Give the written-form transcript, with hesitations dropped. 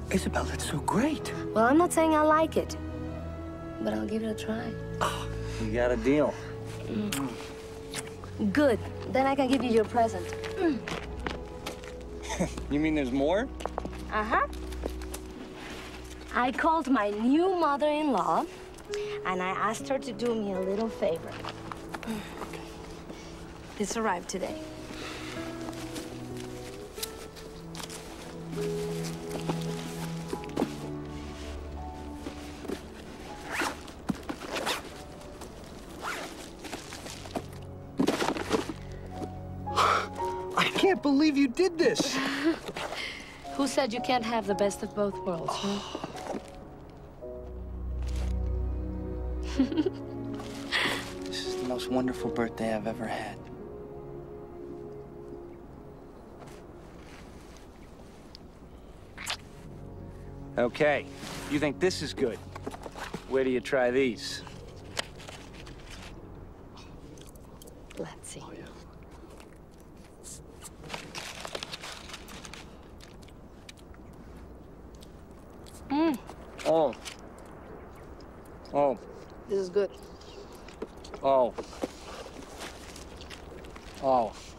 Isabel, that's so great. Well, I'm not saying I like it, but I'll give it a try. Oh, you got a deal. Good. Then I can give you your present. You mean there's more? Uh-huh. I called my new mother-in-law, and I asked her to do me a little favor. This arrived today. I can't believe you did this. Who said you can't have the best of both worlds, huh? This is the most wonderful birthday I've ever had. Okay, you think this is good? Where do you try these? Let's see. Oh. Oh. This is good. Oh. Oh.